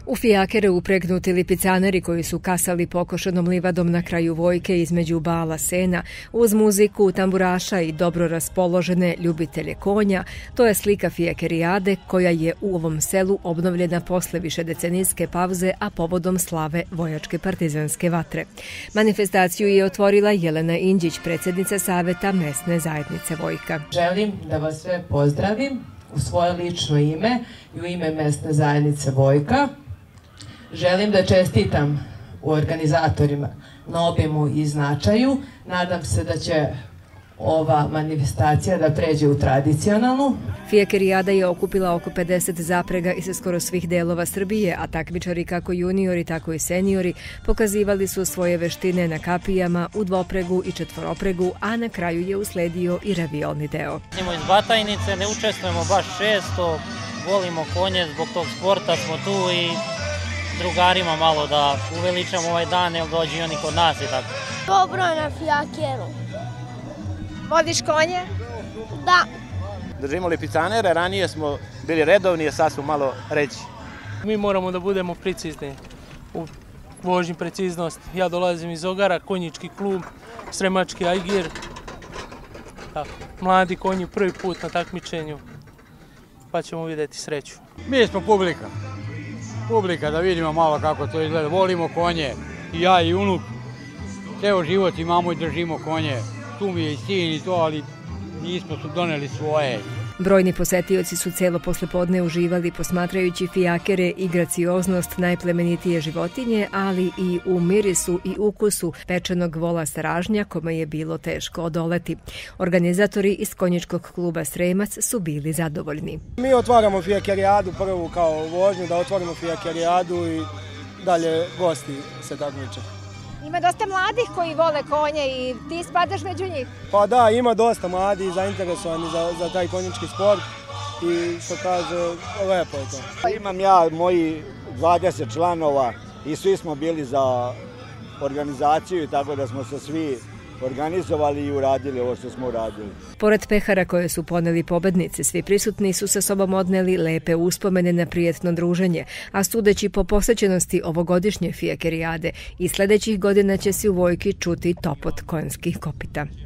U fijakere upregnuti lipicaneri koji su kasali pokošenom livadom na kraju Vojke između bala sena, uz muziku tamburaša i dobro raspoložene ljubitelje konja, to je slika fijakerijade koja je u ovom selu obnovljena posle višedecenijske pauze, a povodom slave Vojačke partizanske vatre. Manifestaciju je otvorila Jelena Inđić, predsjednica Saveta mesne zajednice Vojka. Želim da vas sve pozdravim u svoje lično ime i u ime mesne zajednice Vojka. Želim da čestitam organizatorima na obimu i značaju. Nadam se da će ova manifestacija da pređe u tradicionalnu. Fijakerijada je okupila oko 50 zaprega iz skoro svih delova Srbije, a takmičari kako juniori, tako i seniori pokazivali su svoje veštine na kapijama, u dvopregu i četvoropregu, a na kraju je usledio i reviolni deo. Iz Batajnice, ne učestvujemo baš često, volimo konje, zbog tog sporta smo tu i drugarima malo da uveličamo ovaj dan, jer dođu i oni kod nas i tako. Dobro na fijakeru. Vodiš konje? Da. Držimo lipicanere, ranije smo bili redovni, a sad smo malo reći. Mi moramo da budemo precizni u vožnji, preciznost. Ja dolazim iz Ogara, konjički klub, Sremački Ajgir. Tako, mladi konji prvi put na takmičenju, pa ćemo vidjeti sreću. Mi smo publika. Publika, da vidimo malo kako to izgleda. Volimo konje, i ja i unuk. Ceo život imamo i držimo konje. Tu mi je i sin i to, ali nismo su doneli svoje. Brojni posetioci su celo poslepodne uživali posmatrajući fijakere i gracioznost najplemenitije životinje, ali i u mirisu i ukusu pečenog vola staražnja kome je bilo teško odoleti. Organizatori iz konjičkog kluba Sremac su bili zadovoljni. Mi otvaramo fijakerijadu prvu kao vožnju, da otvorimo fijakerijadu i dalje gosti se takmiče. Ima dosta mladih koji vole konje i ti spadaš među njih? Pa da, ima dosta mladih zainteresovani za taj konjički sport i što kaže, lepo je to. Imam ja moji 20 članova i svi smo bili za organizaciju, tako da smo se svi organizovali i uradili ovo što smo uradili. Pored pehara koje su poneli pobednici, svi prisutni su sa sobom odneli lepe uspomene na prijetno druženje, a sudeći po posećenosti ovogodišnje fijakerijade i sledećih godina će se u Vojki čuti topot konjskih kopita.